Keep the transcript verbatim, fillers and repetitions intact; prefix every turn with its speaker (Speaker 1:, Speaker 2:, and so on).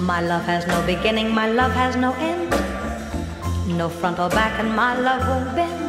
Speaker 1: My love has no beginning, my love has no end. No front or back, and my love won't bend.